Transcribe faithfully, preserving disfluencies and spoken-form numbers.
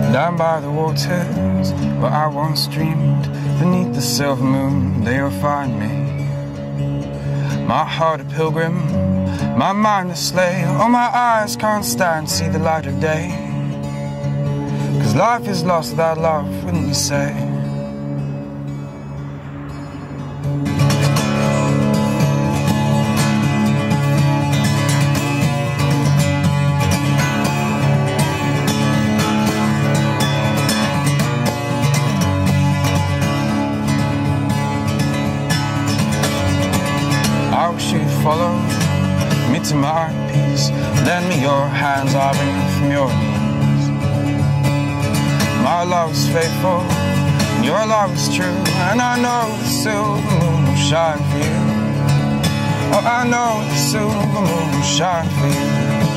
Down by the waters where I once dreamed, beneath the silver moon they will find me. My heart a pilgrim, my mind a slave. Oh, my eyes can't stand to see the light of day. Cause life is lost without love, wouldn't you say? I wish you'd follow me to my peace. Lend me your hands, I'll bring you from your knees. My love is faithful, your love is true, and I know the silver moon will shine for you. Oh, I know the silver moon will shine for you.